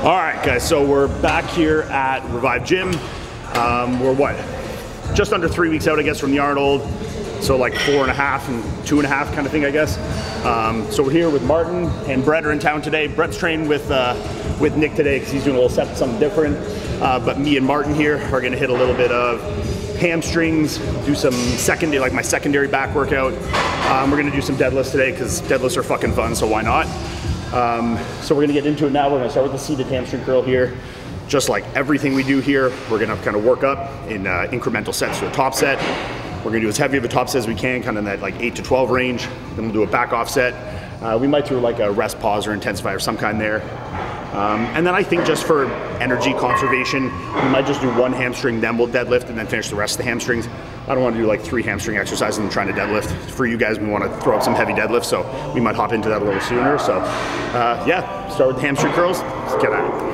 All right, guys, so we're back here at Revive Gym. We're what? Just under 3 weeks out, I guess, from the Arnold. So like 4.5 and 2.5 kind of thing, I guess. So we're here with Martin, and Brett are in town today. Brett's training with Nick today because he's doing a little set, something different. But me and Martin here are gonna hit a little bit of hamstrings, do some secondary, like my secondary back workout. We're gonna do some deadlifts today because deadlifts are fucking fun, so why not? So we're gonna get into it now. We're gonna start with the seated hamstring curl here. Just like everything we do here, we're gonna kind of work up in incremental sets to a top set. We're gonna do as heavy of a top set as we can, kind of in that like 8 to 12 range. Then we'll do a back off set. We might do like a rest pause or intensify or some kind there. And then I think just for energy conservation, we might just do one hamstring, then we'll deadlift and then finish the rest of the hamstrings. I don't want to do like 3 hamstring exercises and trying to deadlift. For you guys, we want to throw up some heavy deadlifts, so we might hop into that a little sooner. So yeah, start with the hamstring curls. Let's get at it.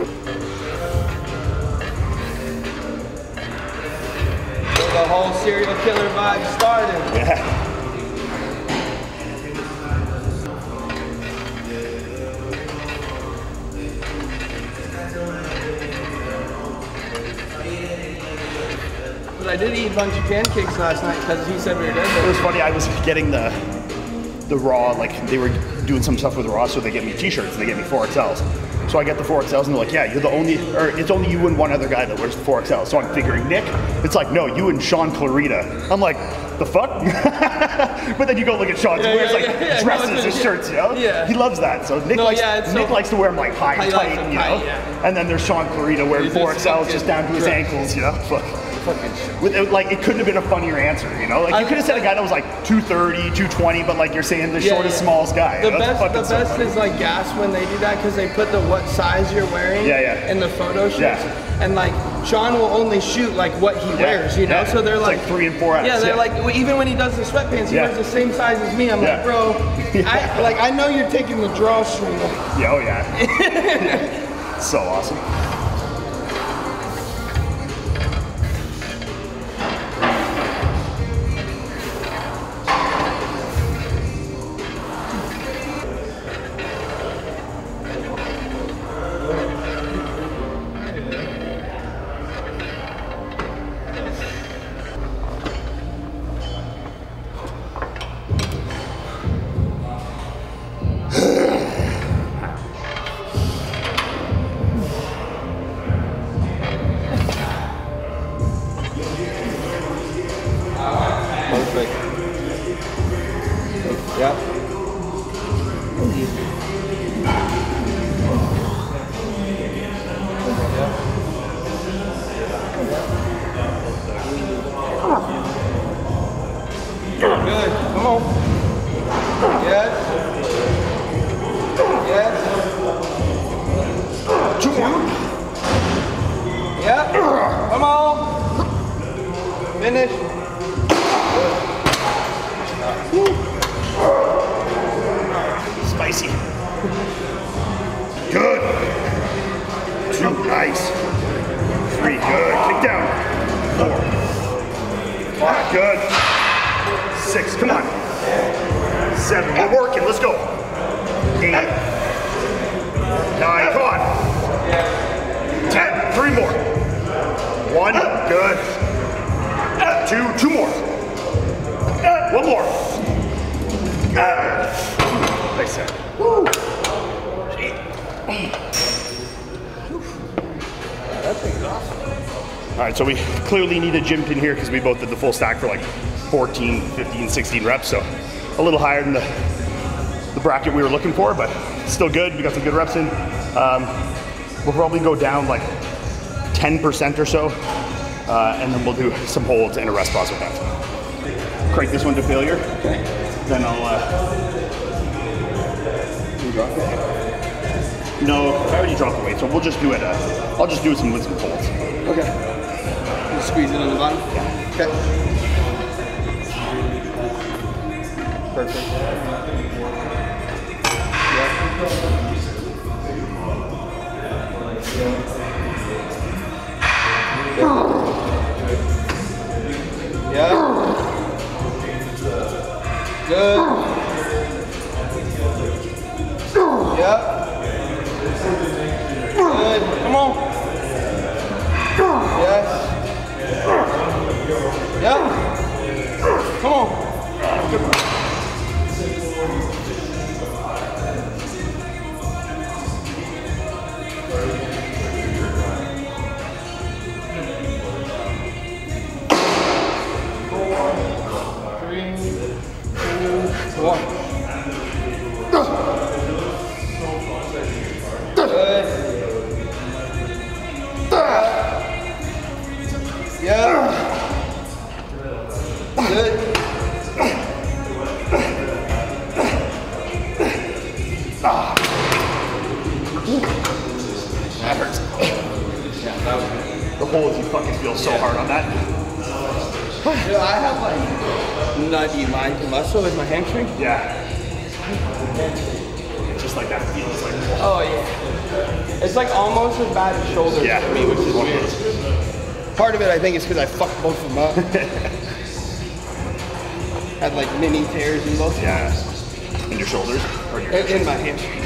The whole serial killer vibe started. Yeah. But I did eat a bunch of pancakes last night because he said we were dead. It was funny, I was getting the Raw, like they were doing some stuff with Raw, so they get me t-shirts and they get me 4XLs. So I get the 4XLs and they're like, yeah, you're the only, or it's only you and one other guy that wears the 4XL. So I'm figuring Nick, it's like, no, you and Sean Clarita. I'm like, the fuck? But then you go look at Sean, he wears like dresses and shirts, you know? Yeah. He loves that. So Nick, likes to wear them like high and tight, you know? Yeah. And then there's Sean Clarita wearing 4XLs just down to his ankles, you know? Like it couldn't have been a funnier answer, you know? Like you could have said a guy that was like 230, 220, but like you're saying the shortest, smallest guy. The best is like gas when they do that because they put the what size you're wearing in the photo shoots. Yeah. And like Sean will only shoot like what he wears, you know? So they're it's like 3 and 4X. Yeah, they're like, even when he does the sweatpants, he wears the same size as me. I'm like, bro, I know you're taking the drawstring. Yeah, oh yeah. Yeah. So awesome. Perfect. Yep. Good. Come on. Yes. Yes. 2 more. Yep. Come on. Finish. Spicy. Good. 2, nice. 3, good. Kick down. 4. 5, good. 6, come on. 7, we're working, let's go. 8. 9, come on. 10, 3 more. 1, good. 2 more. 1 more. Nice set. Woo. That thing's awesome. All right, so we clearly need a gym pin here because we both did the full stack for like 14, 15, 16 reps, so a little higher than the bracket we were looking for, but still good. We got some good reps in. We'll probably go down like 10% or so, and then we'll do some holds and a rest pause with that. Crank this one to failure. Okay. Then I'll. You drop it? No, I already dropped the weight, so we'll just do it. I'll just do some with some holds. Okay. Just squeeze it on the bottom? Yeah. Okay. Perfect. Yeah. Good. Yep. Good. holds, you fucking feel so hard on that. Dude, I have like nutty line to muscle with my hamstring. Yeah. Just like that feels like. Oh yeah. It's like almost as bad as shoulders for me, which is weird. Part of it, I think, is because I fucked both of them up. Had like mini tears in both. Yeah. In your shoulders or your in my hamstring.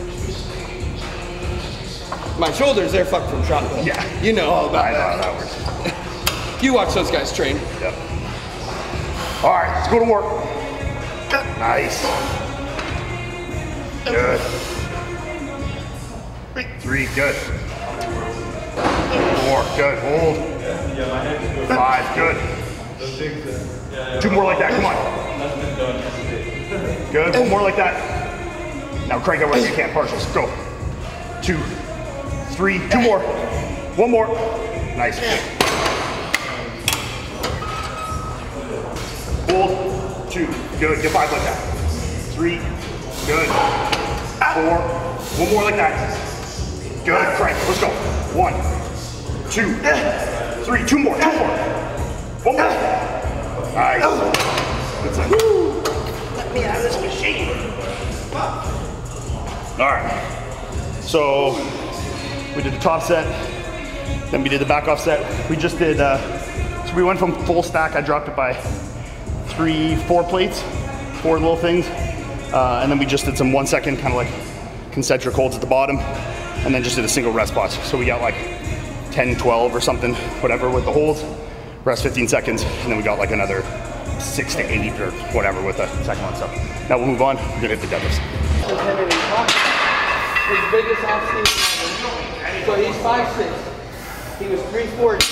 My shoulders, they're fucked from shot though. Yeah. You know all about that. I know how that works. You watch those guys train. Yep. All right, let's go to work. Nice. Good. 3, good. 4, good. Hold. 5, good. 2 more like that, come on. Good, 1 more like that. Now crank it wherever you can, partials, go. 2, 3, 2 more. 1 more. Nice. Hold. 2, good, get 5 like that. 3, good. 4, 1 more like that. Good, crank, let's go. 1, 2, 3, 2 more, 2 more. 1 more. Nice. Good time. Let me out of this machine. All right. So we did the top set, then we did the back off set. We just did, so we went from full stack, I dropped it by 3, 4 plates, 4 little things. And then we just did some 1 second kind of like concentric holds at the bottom, and then just did a single rest pause. So we got like 10, 12 or something, whatever with the holds, rest 15 seconds, and then we got like another 6 to 8 or whatever with the second one. So now we'll move on, we're gonna hit the deadlifts. His biggest off-season, so he's 5'6". He was 340.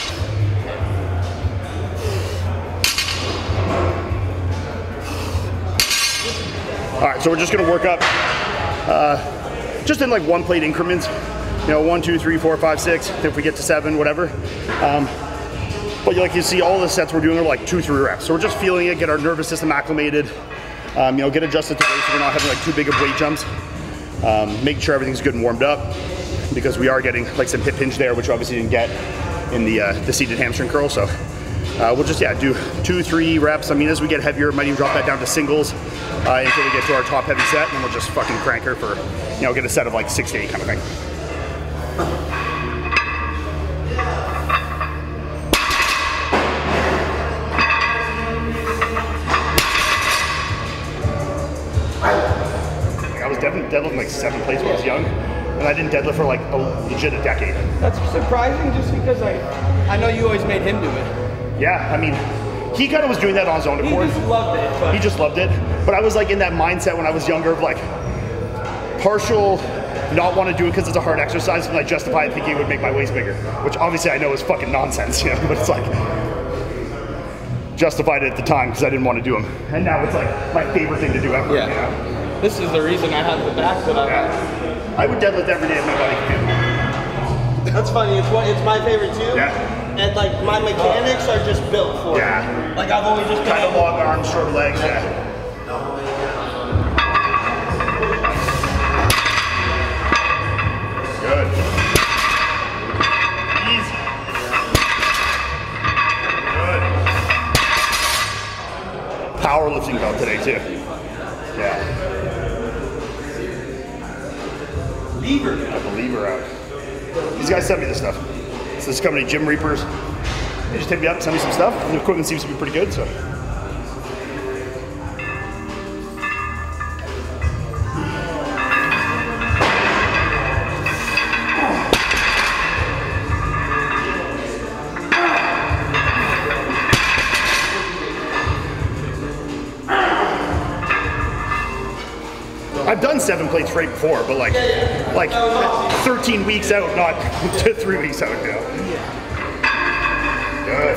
All right, so we're just gonna work up just in like 1 plate increments. You know, 1, 2, 3, 4, 5, 6. If we get to 7, whatever. But like you see, all the sets we're doing are like 2, 3 reps. So we're just feeling it, get our nervous system acclimated. You know, get adjusted to weight so we're not having like too big of weight jumps. Make sure everything's good and warmed up, because we are getting like some hip hinge there, which obviously didn't get in the seated hamstring curl. So we'll just do 2, 3 reps. I mean, as we get heavier, might even drop that down to singles until we get to our top heavy set, and we'll just fucking crank her for, you know, get a set of like 6 to 8 kind of thing. I was definitely deadlifting like 7 plates when I was young, and I didn't deadlift for like a decade. That's surprising, just because I know you always made him do it. Yeah, I mean, he kind of was doing that on his own accord. He just loved it. But. He just loved it. But I was like in that mindset when I was younger of like partial not want to do it because it's a hard exercise, and I justify it thinking it would make my waist bigger, which obviously I know is fucking nonsense, you know, but it's like justified it at the time because I didn't want to do them. And now it's like my favorite thing to do ever. Yeah. You know? This is the reason I have the back that I have. I would deadlift every day if my body could do it. That's funny. It's my favorite too. Yeah. And like my mechanics are just built for it. Like I've always just kind of long arms, short legs. Yeah. Good. Easy. Good. Powerlifting belt today too. Yeah. Lever. Got the lever out. These guys sent me this stuff. So this company, Gym Reapers, they just hit me up, send me some stuff. The equipment seems to be pretty good, so. I've done 7 plates straight before, but like 13 weeks out, not 3 weeks out now. Good.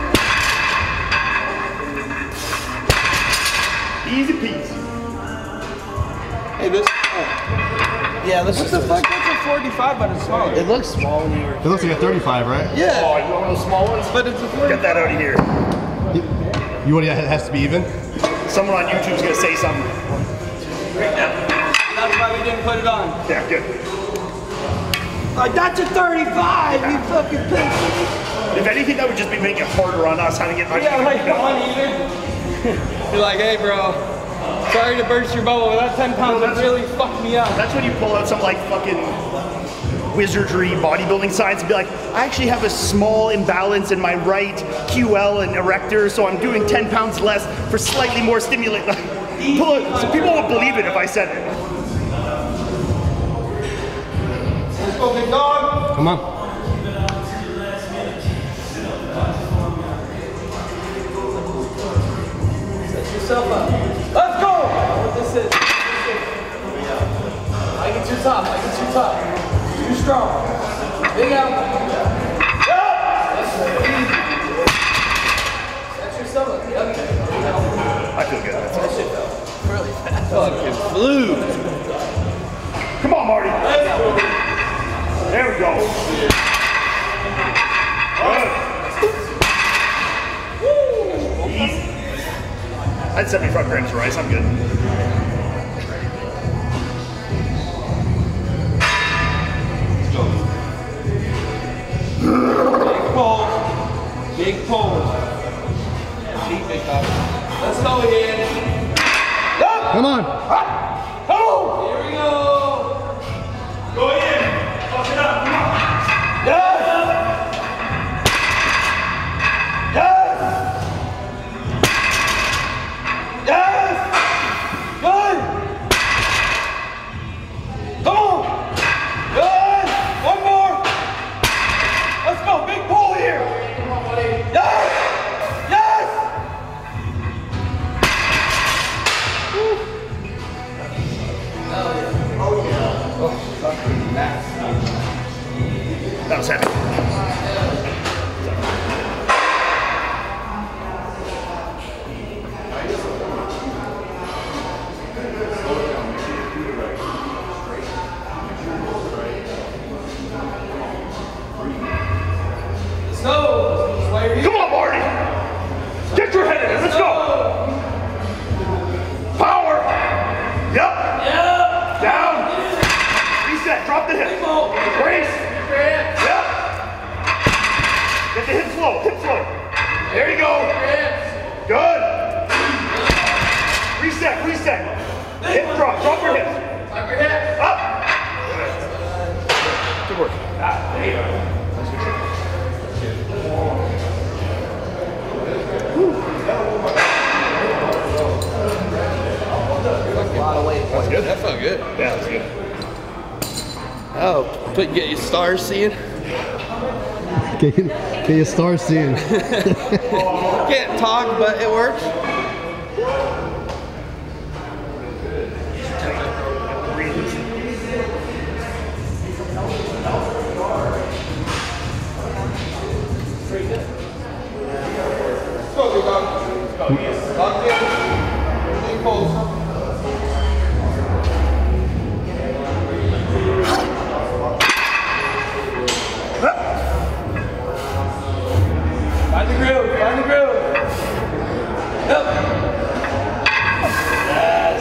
Easy peasy. Hey, this. Yeah, this What is the fuck? That's a 45, but it's smaller. It looks small when you were. It looks like a 35, right? Yeah. Oh, you want one of those small ones? But it's a 45. Get that out of here. You want it has to be even? Someone on YouTube's gonna say something. That's why we didn't put it on. Yeah, good. Like, that's a 35, you fucking pussy. If anything, that would just be making it harder on us how to get Yeah, like uneven. You're like, hey, bro. Sorry to burst your bubble, but that 10 pounds would really fuck me up. That's when you pull out some like fucking wizardry bodybuilding science and be like, I actually have a small imbalance in my right QL and erector, so I'm doing 10 pounds less for slightly more stimulation. So people would believe it if I said it. Let's go, big dog. Come on. Set yourself up. Let's go! What this is. I get too tough. I get too tough. Too strong. Big elbow. Set yourself up. Yep. I feel good. That shit felt really fast. Fucking flew. Come on, Marty. There we go. Good. Easy. I'd 75 grams of rice. I'm good. Big pose. Cheap big dog. Let's go again. Come on. Oh! Here we go. Go in. Fuck it up. Come on. Yes! Yes! Yes! Good! Come on! Good! One more! Let's go! Big pull here! Come on, buddy! Yes! Yes! That was heavy. Let's go! Come on, Marty. Get your head in it. Let's go. Power. Yep. Yeah! Down. Reset. Drop the hip. Brace. Yep. Get the hips low. Hips low. There you go. Good. Reset. Reset. Hip drop. Drop your hips. Up. Good work. There you go. That's good. That felt good. Yeah, that's good. Oh, get your stars seeing. Get your stars seeing. Can't talk, but it works. Go, big dog. Lock in. Big pose. Find the groove, find the groove. Yep. Yes.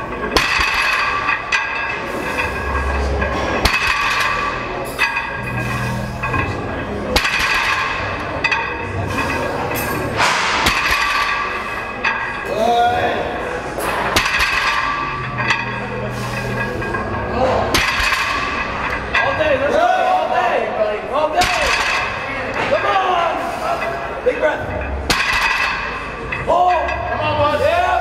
All day, let's go. All day, buddy. All day. Come on. Big breath. Oh! Come on, bud. Yeah!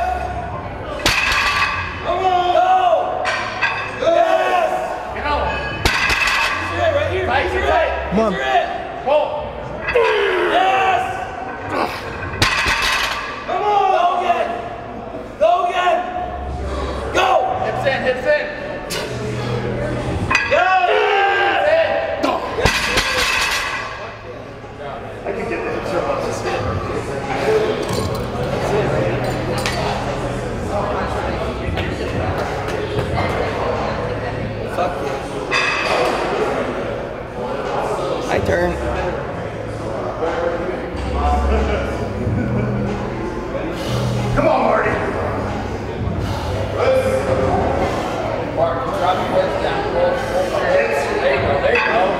Come on! Go! Yes! Get on! Use your head right here. Use your head. Come on. Use your head. Pull. Yes! Come on! Go again. Go again. Go! Hips in, hips in. Go! I can get the hips up. Fuck yeah. I turn. Come on, Marty. Mark, drop your head down. There you go, there you go.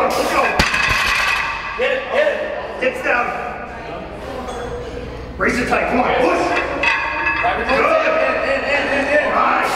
on, let's go. Hit it, hit it. Hips down. Brace it tight, come on, push. Good. In.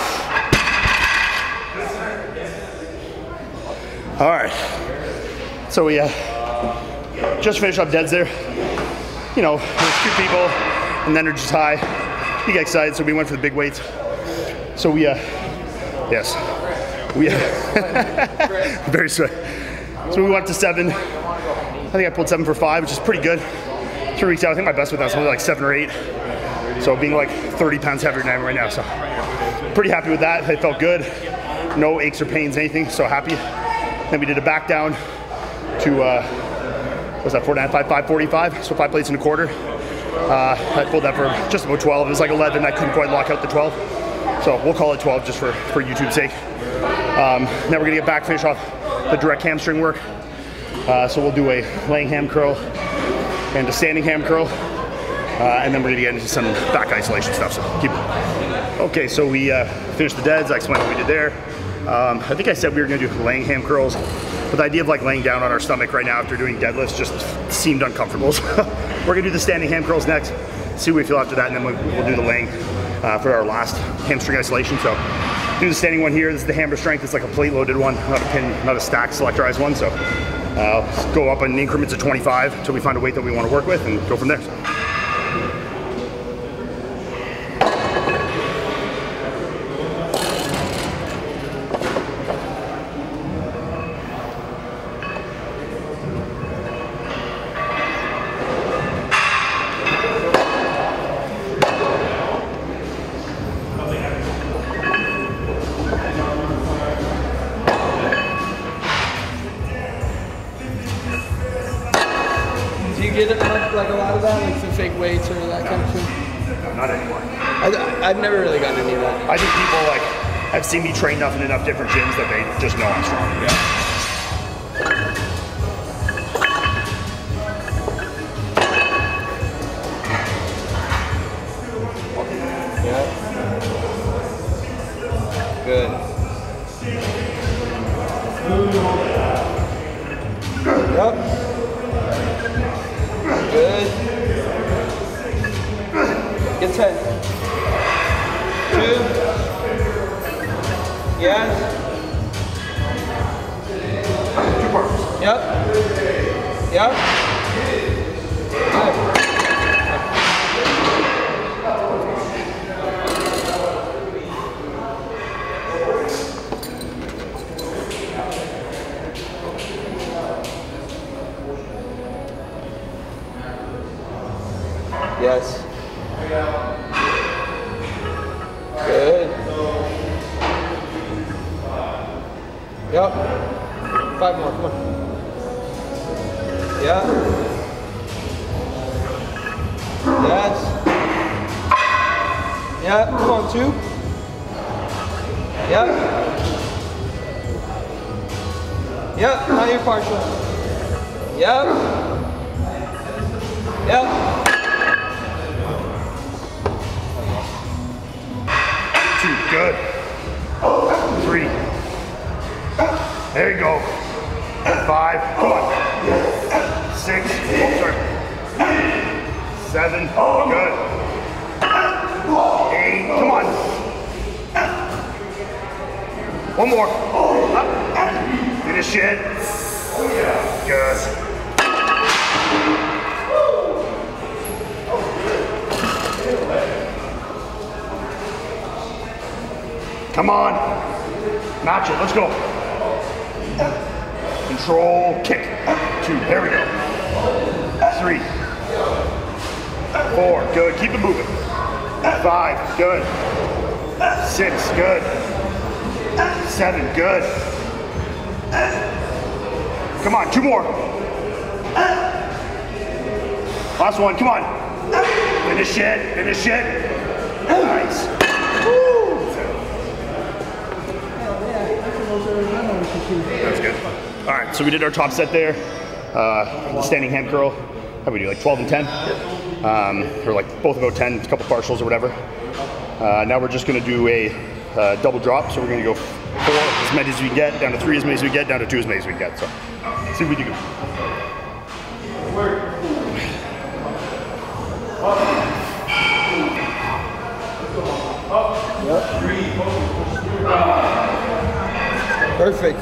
All right. So we just finished up deads there. You know, there's 2 people and the energy's high. You get excited, so we went for the big weights. So we, yes. We, very sweat. So we went up to 7. I think I pulled 7 for 5, which is pretty good. 3 weeks out, I think my best with that was only like 7 or 8. So being like 30 pounds heavier than I am right now, so pretty happy with that. It felt good. No aches or pains, anything, so happy. Then we did a back down to, what was that, 545, so 5 plates and a quarter. I pulled that for just about 12. It was like 11, I couldn't quite lock out the 12. So we'll call it 12 just for YouTube's sake. Now we're gonna get back, finish off the direct hamstring work. So we'll do a laying ham curl and a standing ham curl. And then we're gonna get into some back isolation stuff, so keep it. Okay, so we finished the deads. I explained what we did there. I think I said we were gonna do laying ham curls, but the idea of like laying down on our stomach right now after doing deadlifts just seemed uncomfortable. So we're gonna do the standing ham curls next, see what we feel after that, and then we'll do the laying for our last hamstring isolation. So do the standing one here. This is the hammer strength. It's like a plate loaded one, not a pin, not a stack selectorized one. So go up in increments of 25 until we find a weight that we want to work with and go from there. Do you get it like a lot of that, like the fake weights or that kind of thing? Not anymore. I've never really gotten any of that. I think people like have seen me train enough in enough different gyms that they just know I'm strong. Yeah. Good. Yep. Good. Get 10. 2. Yes. 2 parts. Yep. Yep. Good. Yes. Good. Yep. 5 more, come on. Yeah. Yes. Yeah, come on, 2. Yep. Yep, now you're partial. Yep. Yep. 2, good. 3. There you go. 5, come on. 6, oh, sorry. 7, good. 8, come on. 1 more. Up. Finish it. Good. Come on. Match it. Let's go. Control. Kick. 2. There we go. 3. 4. Good. Keep it moving. 5. Good. 6. Good. 7. Good. Come on. 2 more. Last one. Come on. Finish it. Finish it. Nice. Woo. That's good. All right, so we did our top set there. The standing ham curl. How do we do, like 12 and 10? Or like both about 10, a couple partials or whatever. Now we're just gonna do a double drop. So we're gonna go 4 as many as we can get, down to 3 as many as we get, down to 2 as many as we can get. So See what we do. Perfect.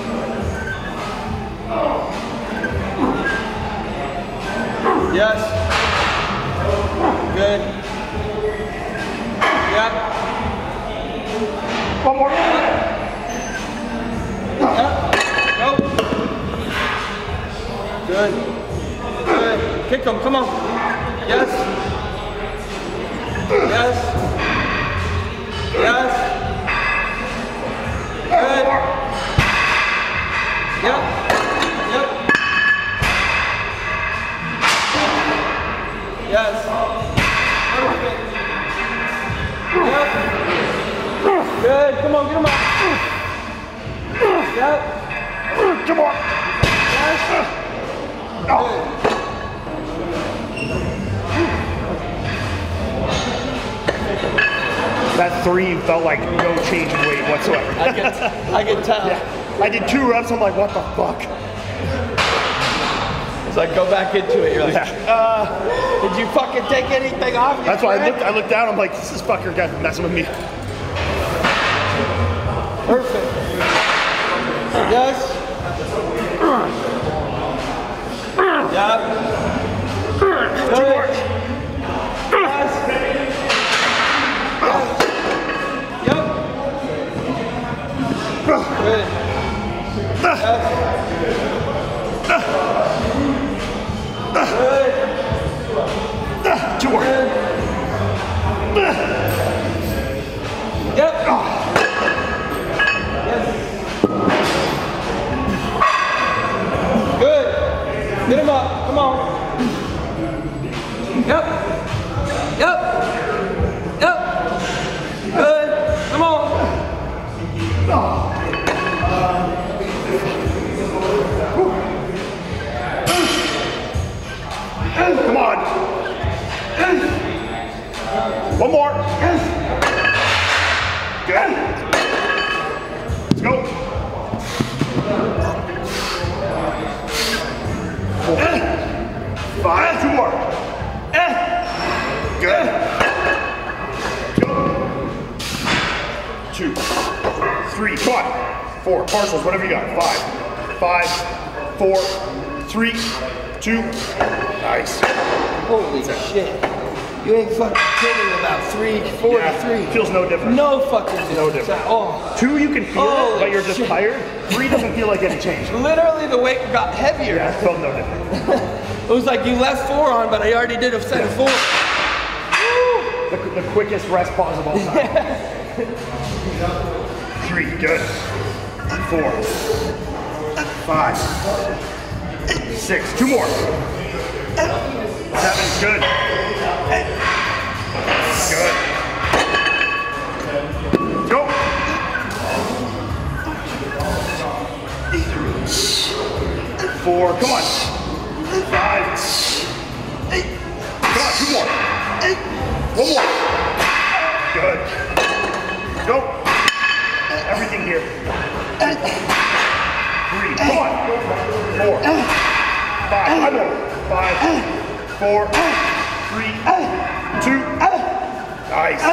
Yes. Good. Yep. One more. Yep. Go. Good. Good. Kick them. Come on. Yes. Yes. Yes. Good. Yep. Yep. Yes. Perfect. Yep. Good. Come on, get him up. Yep. Come on. Yes. Good. That 3 felt like no change in weight whatsoever. I can tell. Yeah. I did 2 reps, I'm like, what the fuck? It's like, go back into it. You're like, did you fucking take anything off? That's why I looked down, I'm like, this fucker got messing with me. Perfect. Yes. Yep. Two more. Yes. Yes. Yep. Good. Yes. Good. 2 more. Yep. Yes. Good. Get him up. Come on. Yep. Yep. Yep. Good. Come on. Come on. One more. Good. Let's go. 4. 5. 2 more. Good. Go. 2. 3. Come on. 4. Partials, whatever you got. 5. 5. 4. 3. 2. Nice. Holy shit. You ain't fucking kidding about 343. Yeah, feels no different. No fucking difference. No different. Oh. 2 you can feel Holy it, but you're just shit. tired. 3 doesn't feel like any change. Literally the weight got heavier. Yeah, it felt no different. It was like you left 4 on, but I already did a set of 4. The quickest rest pause of all time. 3, good. 4. 5. 6, 2 more. 7, good. Good. Go. 4, come on. 5. Come on, 2 more. 1 more. Good. Go. Everything here. 3, come on. 4. 5, 5 more. 5, 4, 3, 2. Nice.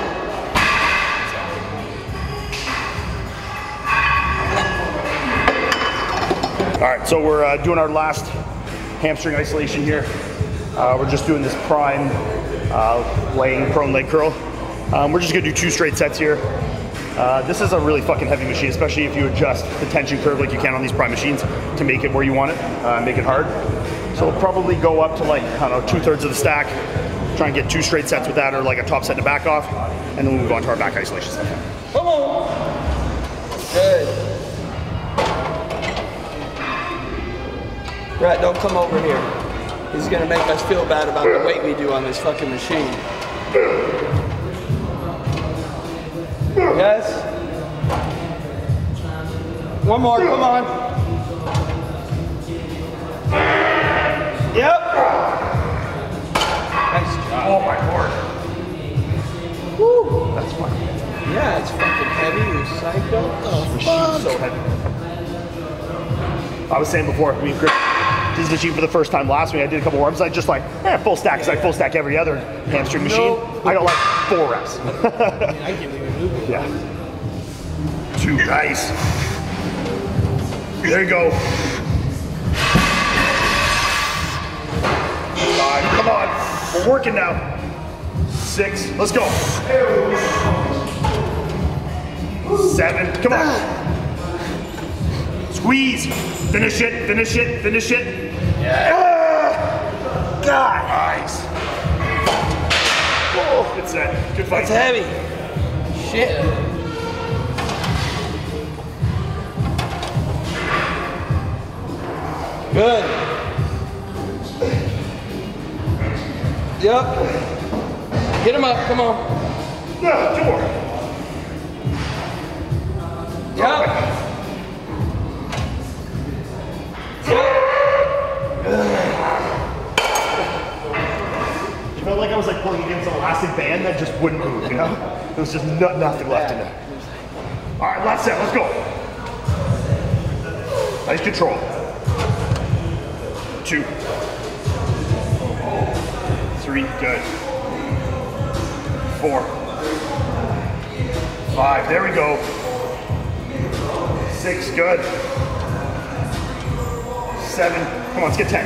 All right, so we're doing our last hamstring isolation here. We're just doing this prime laying prone leg curl. We're just gonna do 2 straight sets here. This is a really fucking heavy machine, especially if you adjust the tension curve like you can on these prime machines to make it where you want it, make it hard. So we'll probably go up to like, I don't know, 2/3 of the stack, try and get 2 straight sets with that, or like a top set and a back off, and then we'll move on to our back isolation stuff. Come on. Good. Brett, don't come over here. He's gonna make us feel bad about the weight we do on this fucking machine. Yes. 1 more, come on. Yep. Nice job. Oh my lord. Woo. That's fun. Yeah, it's fucking heavy, you psycho. Machine's so heavy. I was saying before, me and Chris did this machine for the first time last week. I did a couple reps. I just like, full stack, because I full stack every other hamstring machine. I got like 4 reps. I can't even move it. Yeah. 2, nice. There you go. 5, come on. We're working now. 6, let's go. 7, come on. Squeeze. Finish it, finish it, finish it. Yeah. God. Nice. Oh, good set. Good fight. It's heavy. Shit. Good. Yep. Get him up, come on. Yeah, 2 more. Yep. It felt like I was like pulling against an elastic band that just wouldn't move, you know? There was just nothing left in it. All right, last set, let's go. Nice control. 2. 3, good. 4. 5, there we go. 6, good. 7, come on, let's get 10.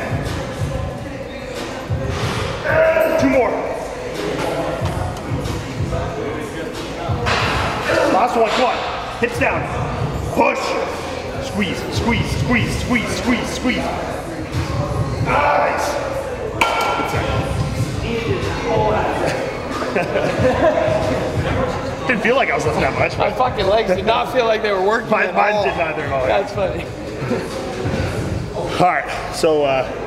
2 more. Last one, come on. Hips down. Push. Squeeze, squeeze, squeeze, squeeze, squeeze, squeeze. Nice. Good set. Didn't feel like I was lifting that much. My fucking legs did not feel like they were working Mine at all. did not at all. That's funny. All right, so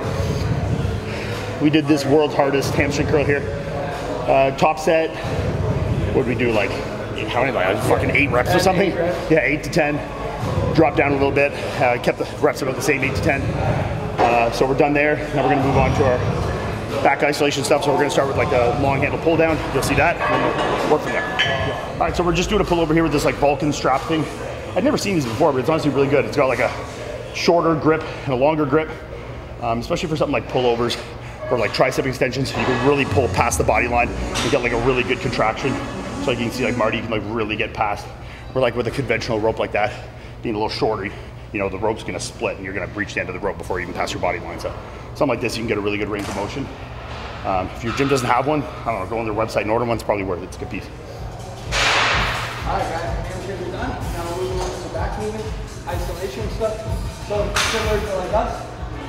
we did this world's hardest hamstring curl here. Top set, what did we do, like, how many, like fucking 8 reps or something? Yeah, 8 to 10. Dropped down a little bit, kept the reps about the same, 8 to 10. So we're done there. Now we're gonna move on to our back isolation stuff. So we're gonna start with like a long handle pull down. You'll see that, and then we'll work from there. All right, so we're just doing a pull over here with this like Vulcan strap thing. I'd never seen these before, but it's honestly really good. It's got like a shorter grip and a longer grip, especially for something like pullovers or like tricep extensions. You can really pull past the body line and get like a really good contraction. So like you can see like Marty, you can like really get past. Or like with a conventional rope like that, being a little shorter, you know, the rope's gonna split and you're gonna breach the end of the rope before you even pass your body line. So something like this, you can get a really good range of motion. If your gym doesn't have one, I don't know, go on their website and order one. It's probably worth it. It's a good piece. All right, guys, hamstrings are done. Now we're moving on to the back movement, isolation stuff. So similar to like us.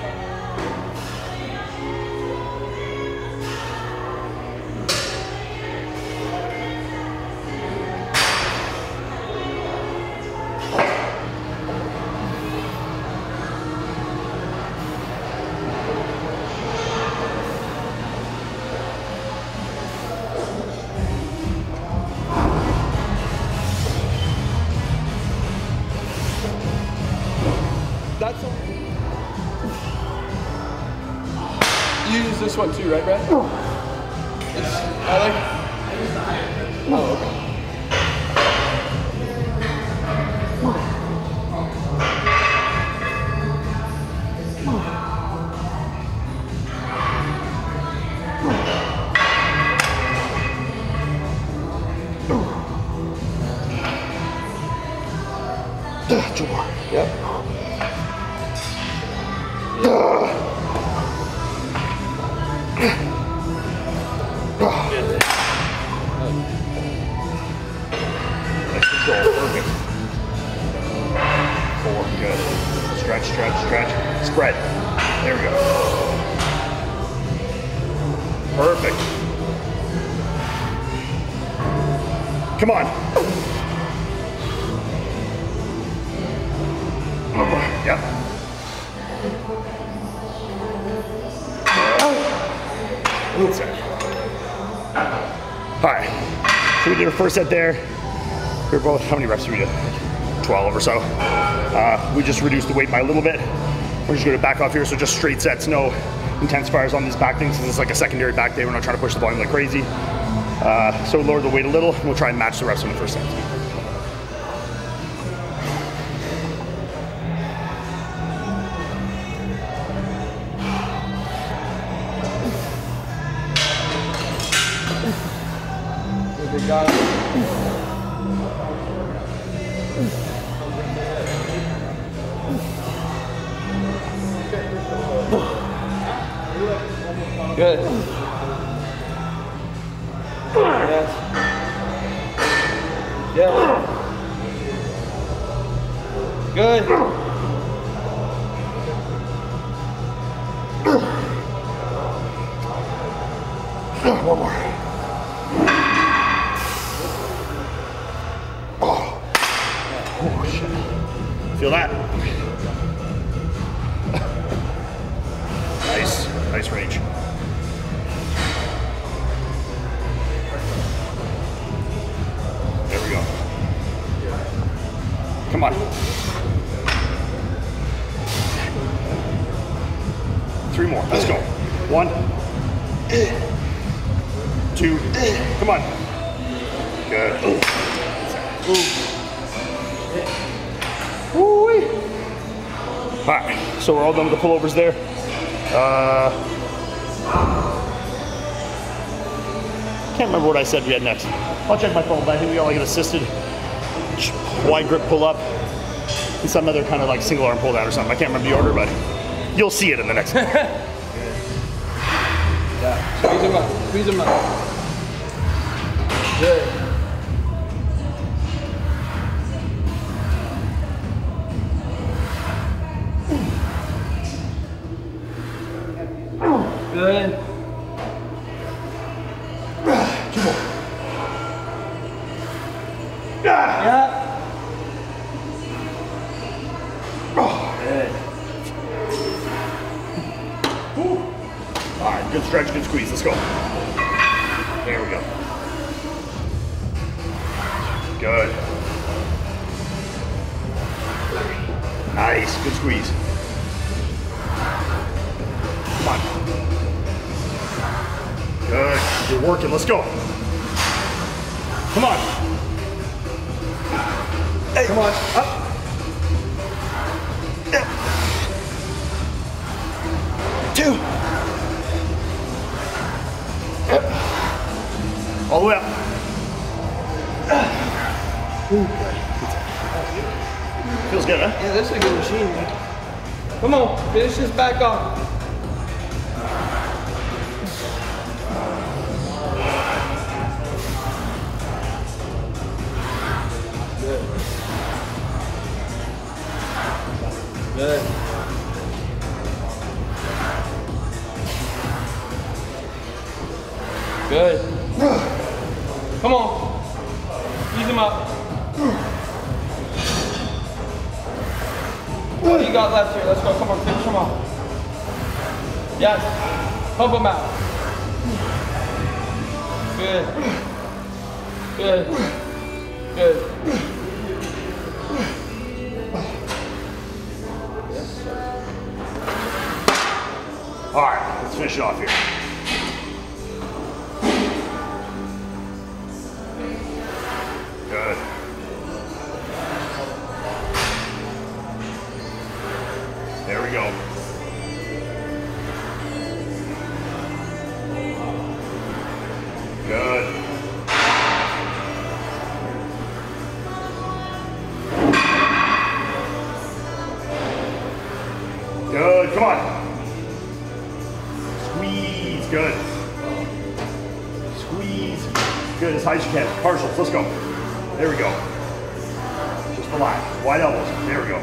That's all. You use this one too, right, Brad? I like. Oh, okay. Yep. Perfect. 4, good. Stretch, stretch, stretch. Spread. There we go. Perfect. Come on. Yep. All right. So we did our first set there. We were both, how many reps did we do? 12 or so. We just reduced the weight by a little bit. We're just gonna back off here, so just straight sets, no intensifiers on these back things. This is like a secondary back day. We're not trying to push the volume like crazy. So we lower the weight a little, and we'll try and match the reps on the first set. Got it. Good. Yes. Yeah. Good. One more. Oh shit. Feel that? Nice range. There we go. Come on. 3 more. Let's go. 1, 2. Come on. Good. Woo-wee. All right. So we're all done with the pullovers there. Can't remember what I said we had next. I'll check my phone, but I think we got like an assisted wide grip pull up and some other kind of like single arm pull down or something. I can't remember the order, but you'll see it in the next one. Yeah. Squeeze them up. Squeeze them up. Good. Good. 2 more. Yeah. Good. All right, good stretch, good squeeze. Let's go. There we go. Good. Nice, good squeeze. Come on. Good, you're working, let's go. Come on. Hey, come on, up. Yeah. 2. All the way up. Ooh, good. Feels good, huh? Yeah, this is a good machine, man. Come on, finish this back off. Good. Good. Good. Come on. Ease him up. What do you got left here? Let's go. Come on, finish him off. Yes. Pump him out. Good. Good. Good. All right, let's finish it off here. Good. There we go. Good. Good, come on. Squeeze, good. Squeeze, good, as high as you can. Partials, let's go. There we go. Just relax, wide elbows, there we go.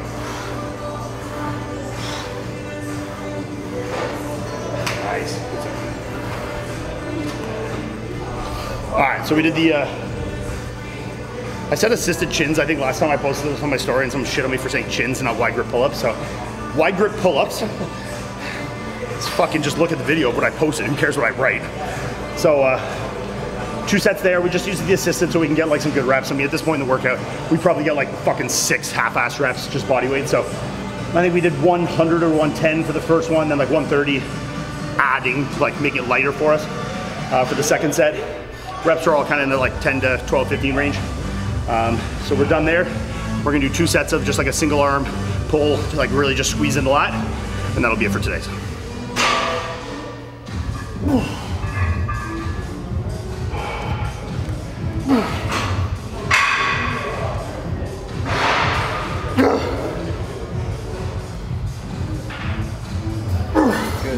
Nice. All right, so we did the, I said assisted chins, I think last time I posted this on my story and someone shit on me for saying chins and not wide grip pull-ups, so wide grip pull-ups, let's fucking just look at the video of what I posted, who cares what I write. So 2 sets there, we just used the assisted so we can get like some good reps. I mean, at this point in the workout, we probably get like fucking 6 half-ass reps, just body weight, so I think we did 100 or 110 for the first one, then like 130, adding, like make it lighter for us for the second set. Reps are all kind of in the like 10 to 12, 15 range. So we're done there. We're gonna do 2 sets of just like a single arm pull to like really just squeeze in the lat, and that'll be it for today. Good.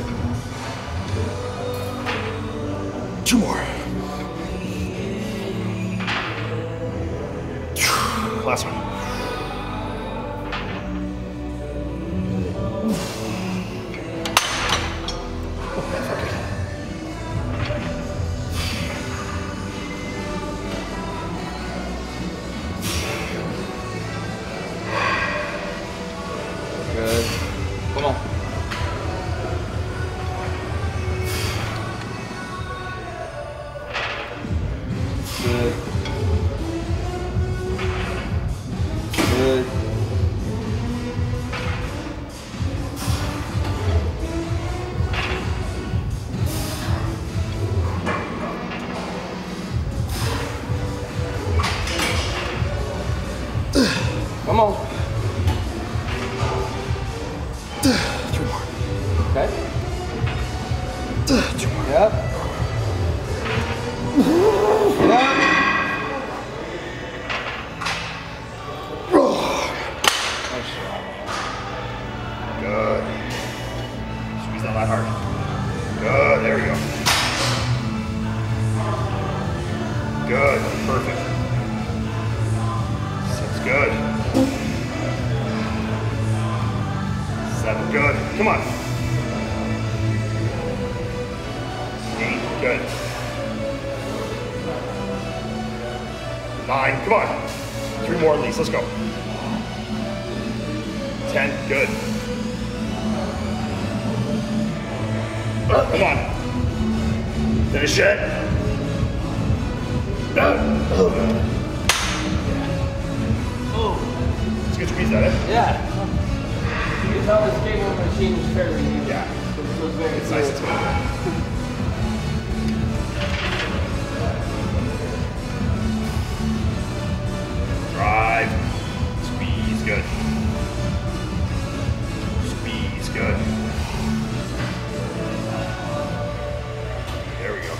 2 more. Last one. Good. Come on. Good. Good. Come on. 2 more. Okay. 2 more. Yep. Yep. Good. Squeeze that lat hard. Good. There we go. Good. Perfect. 6. Good. 7. Good. Come on. 8. Good. 9. Come on. 3 more at least. Let's go. 10. Good. Come on. Finish it. Let's get squeeze that in. Yeah. You can tell this skateboard machine is fairly new. Yeah. It feels very It's nice. It's good. Drive. Squeeze. Good. Squeeze. Good. There we go.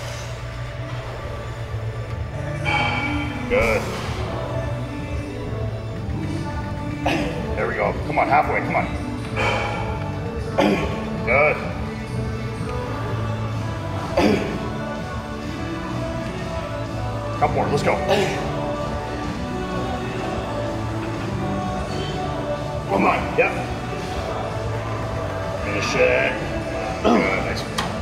Good. There we go. Come on, halfway. Come on. Good. Couple more. Let's go. Come on. Yep. Finish it. Good. Nice.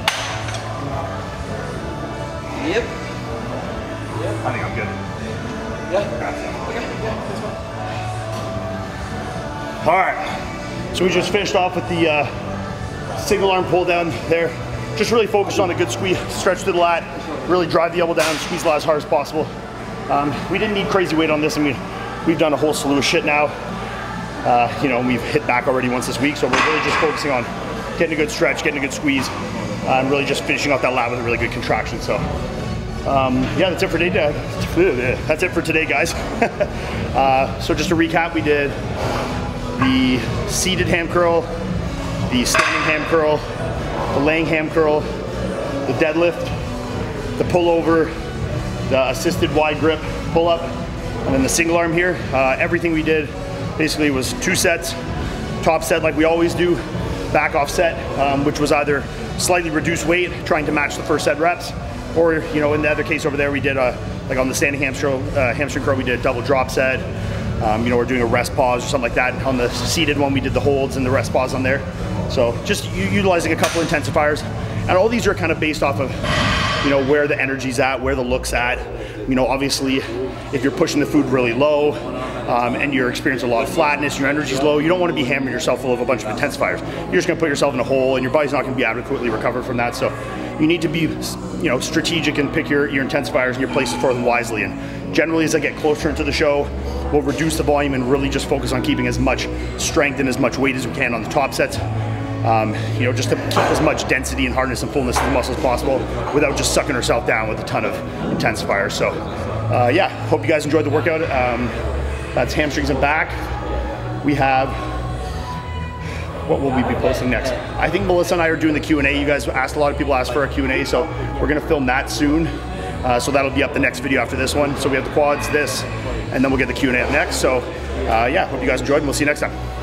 Yep. I think I'm good. Yeah. Got some. Okay. Yeah, that's fine. All right, so we just finished off with the single arm pull down there. Just really focused on a good squeeze, stretch to the lat, really drive the elbow down, squeeze the lat as hard as possible. We didn't need crazy weight on this. I mean, we've done a whole slew of shit now. You know, we've hit back already once this week, so we're really just focusing on getting a good stretch, getting a good squeeze, and really just finishing off that lat with a really good contraction. So, yeah, that's it for today. That's it for today, guys. So just to recap, we did the seated ham curl, the standing ham curl, the laying ham curl, the deadlift, the pullover, the assisted wide grip pull up, and then the single arm here. Everything we did basically was 2 sets, top set like we always do, back off set, which was either slightly reduced weight, trying to match the first set reps, or, you know, in the other case over there, we did like on the standing hamstring curl, we did a double drop set. You know, we're doing a rest pause or something like that. On the seated one, we did the holds and the rest pause on there. So just utilizing a couple intensifiers. And all these are kind of based off of, you know, where the energy's at, where the look's at. You know, obviously, if you're pushing the food really low and you're experiencing a lot of flatness, your energy's low, you don't want to be hammering yourself full of a bunch of intensifiers. You're just going to put yourself in a hole and your body's not going to be adequately recovered from that. So you need to be, you know, strategic and pick your intensifiers and your places for them wisely. And generally, as I get closer into the show, we'll reduce the volume and really just focus on keeping as much strength and as much weight as we can on the top sets. You know, just to keep as much density and hardness and fullness of the muscle as possible without just sucking ourselves down with a ton of intensifiers. So yeah, hope you guys enjoyed the workout. That's hamstrings and back. We have, what will we be posting next? I think Melissa and I are doing the Q&A. You guys asked, a lot of people asked for a Q&A, so we're gonna film that soon. So that'll be up the next video after this one. So we have the quads, this, and then we'll get the Q&A up next. So yeah, hope you guys enjoyed, and we'll see you next time.